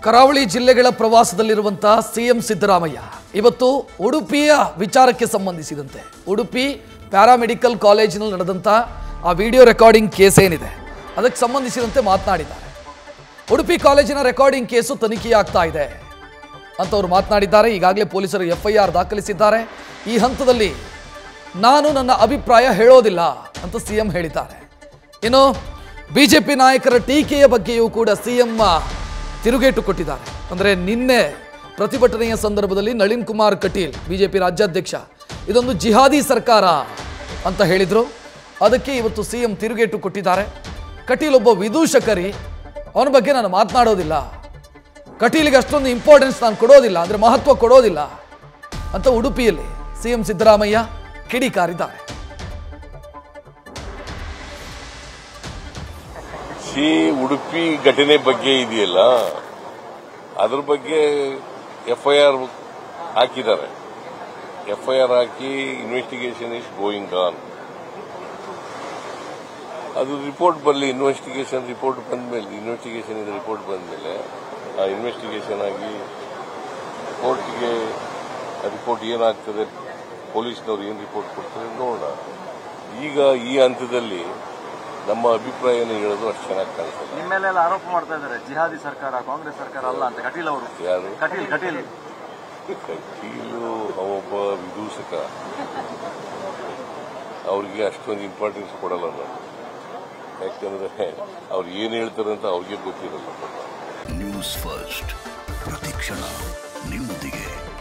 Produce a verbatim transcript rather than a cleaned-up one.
ಕರಾವಳಿ ಜಿಲ್ಲೆಗಳ ಪ್ರವಾಸದಲ್ಲಿರುವಂತಹ ಸಿಎಂ ಸಿದ್ದರಾಮಯ್ಯ ಇವತ್ತು ಉಡುಪಿಯ ವಿಚಾರಕ್ಕೆ ಸಂಬಂಧಿಸಿದಂತೆ ಉಡುಪಿ ಪ್ಯಾರಾಮೆಡಿಕಲ್ ಕಾಲೇಜಿನಲ್ಲಿ ನಡೆದಂತಹ ಆ ವಿಡಿಯೋ ರೆಕಾರ್ಡಿಂಗ್ ಕೇಸ್ ಏನಿದೆ ಅದಕ್ಕೆ ಸಂಬಂಧಿಸಿದಂತೆ ಮಾತನಾಡಿದ್ದಾರೆ. ಉಡುಪಿ ಕಾಲೇಜಿನ ರೆಕಾರ್ಡಿಂಗ್ ಕೇಸು ತನಿಖೆಯಾಗ್ತಾ ಇದೆ ಅಂತ ಅವರು ಮಾತನಾಡಿದ್ದಾರೆ. ಈಗಾಗಲೇ ಪೊಲೀಸರು ಎಫ್ಐಆರ್ ದಾಖಲಿಸಿದ್ದಾರೆ. ಈ ಹಂತದಲ್ಲಿ ನಾನು ನನ್ನ ಅಭಿಪ್ರಾಯ ಹೇಳೋದಿಲ್ಲ ಅಂತ ಸಿಎಂ ಹೇಳಿದ್ದಾರೆ. ಇನ್ನು ಬಿಜೆಪಿ ನಾಯಕರ ಟೀಕೆಯ ಬಗ್ಗೆಯೂ ಕೂಡ ಸಿಎಂ ತಿರುಗೇಟು ಕೊಟ್ಟಿದ್ದಾರೆ. ಅಂದರೆ ನಿನ್ನೆ ಪ್ರತಿಭಟನೆಯ ಸಂದರ್ಭದಲ್ಲಿ ನಳಿನ್ ಕುಮಾರ್ ಕಟೀಲ್ ಬಿಜೆಪಿ ರಾಜ್ಯಾಧ್ಯಕ್ಷ ಇದೊಂದು ಜಿಹಾದಿ ಸರ್ಕಾರ ಅಂತ ಹೇಳಿದರು. ಅದಕ್ಕೆ ಇವತ್ತು ಸಿಎಂ ತಿರುಗೇಟು ಕೊಟ್ಟಿದ್ದಾರೆ. ಕಟೀಲ್ ಒಬ್ಬ ವಿದೂಷಕರಿ, ಅವನ ಬಗ್ಗೆ ನಾನು ಮಾತನಾಡೋದಿಲ್ಲ, ಕಟೀಲಿಗೆ ಅಷ್ಟೊಂದು ಇಂಪಾರ್ಟೆನ್ಸ್ ನಾನು ಕೊಡೋದಿಲ್ಲ, ಅಂದರೆ ಮಹತ್ವ ಕೊಡೋದಿಲ್ಲ ಅಂತ ಉಡುಪಿಯಲ್ಲಿ ಸಿಎಂ ಸಿದ್ದರಾಮಯ್ಯ ಕಿಡಿಕಾರಿದ್ದಾರೆ. ಸಿ ಉಡುಪಿ ಘಟನೆ ಬಗ್ಗೆ ಇದೆಯಲ್ಲ, ಅದ್ರ ಬಗ್ಗೆ ಎಫ್ಐಆರ್ ಹಾಕಿದ್ದಾರೆ. ಎಫ್ಐಆರ್ ಹಾಕಿ ಇನ್ವೆಸ್ಟಿಗೇಷನ್ ಇಸ್ ಗೋಯಿಂಗ್ ಆನ್. ಅದು ರಿಪೋರ್ಟ್ ಬರಲಿ, ಇನ್ವೆಸ್ಟಿಗೇಷನ್ ರಿಪೋರ್ಟ್ ಬಂದ್ಮೇಲೆ ಇನ್ವೆಸ್ಟಿಗೇಷನ್ ಇದು ರಿಪೋರ್ಟ್ ಬಂದ್ಮೇಲೆ ಆ ಇನ್ವೆಸ್ಟಿಗೇಷನ್ ಆಗಿ ಕೋರ್ಟ್ಗೆ ರಿಪೋರ್ಟ್ ಏನಾಗ್ತದೆ, ಪೊಲೀಸ್ನವ್ರು ಏನು ರಿಪೋರ್ಟ್ ಕೊಡ್ತಾರೆ ನೋಡೋಣ. ಈಗ ಈ ಹಂತದಲ್ಲಿ ನಮ್ಮ ಅಭಿಪ್ರಾಯನ ಹೇಳೋದು ಅಷ್ಟು ಚೆನ್ನಾಗಿ ಕಾಣಿಸ್ತದೆ. ನಿಮ್ಮ ಮೇಲೆಲ್ಲ ಆರೋಪ ಮಾಡ್ತಾ ಇದ್ದಾರೆ, ಜಿಹಾದಿ ಸರ್ಕಾರ, ಕಾಂಗ್ರೆಸ್ ಸರ್ಕಾರ ಅಲ್ಲ ಅಂತ ಕಟೀಲ್ ಅವರು. ಯಾರು? ಕಟೀಲ್ ಕಟೀಲ್ ಕಟೀಲು ಒಬ್ಬ ವಿದೂಷಕ, ಅವ್ರಿಗೆ ಅಷ್ಟೊಂದು ಇಂಪಾರ್ಟೆನ್ಸ್ ಕೊಡಲ್ಲ ನಾನು. ಯಾಕಂದ್ರೆ ಅವ್ರು ಏನ್ ಹೇಳ್ತಾರೆ ಅಂತ ಅವ್ರಿಗೆ ಗೊತ್ತಿರಲ್ಲ. ನ್ಯೂಸ್ ಫಸ್ಟ್ ಪ್ರತಿಕ್ಷಣ ನಿಮ್ಮೊಂದಿಗೆ.